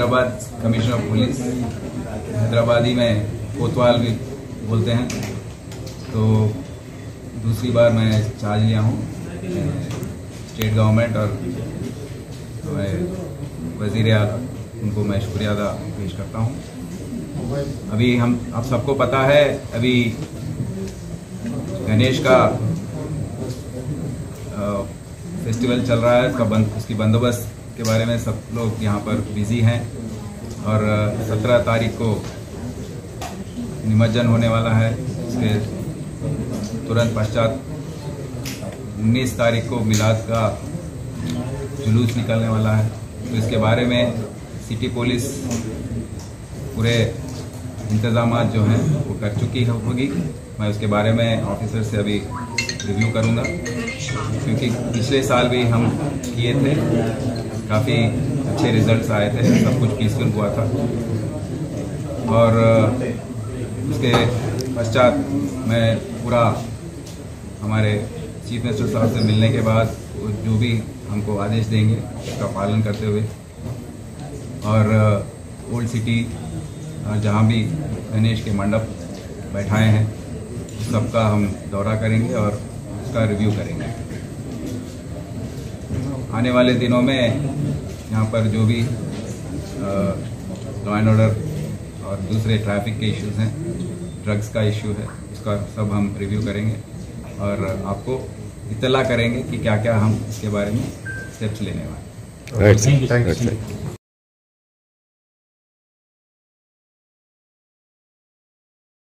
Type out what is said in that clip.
Hyderabad commissioner of police, Hyderabadi में कोतवाल भी बोलते हैं। तो दूसरी बार मैं चार्ज लिया हूँ स्टेट गवर्नमेंट और वज़ीर आला, उनको मैं शुक्रिया अदा पेश करता हूँ। अभी आप सबको पता है, अभी गणेश का फेस्टिवल चल रहा है, उसकी बंदोबस्त के बारे में सब लोग यहाँ पर बिजी हैं और 17 तारीख को निमज्जन होने वाला है। उसके तुरंत पश्चात 19 तारीख को मिलाद का जुलूस निकलने वाला है। तो इसके बारे में सिटी पुलिस पूरे इंतजामात जो हैं वो कर चुकी होगी। मैं उसके बारे में ऑफिसर से अभी रिव्यू करूंगा, क्योंकि पिछले साल भी हम किए थे, काफ़ी अच्छे रिजल्ट्स आए थे, सब कुछ पीसफुल हुआ था। और उसके पश्चात मैं पूरा हमारे चीफ मिनिस्टर साहब से मिलने के बाद जो भी हमको आदेश देंगे उसका पालन करते हुए और ओल्ड सिटी जहाँ भी गणेश के मंडप बैठाए हैं सबका हम दौरा करेंगे और उसका रिव्यू करेंगे। आने वाले दिनों में यहाँ पर जो भी लॉ एंड ऑर्डर और दूसरे ट्रैफिक के इश्यूज हैं, ड्रग्स का इश्यू है, उसका सब हम रिव्यू करेंगे और आपको इत्तला करेंगे कि क्या क्या हम इसके बारे में स्टेप्स लेने वाले हैं।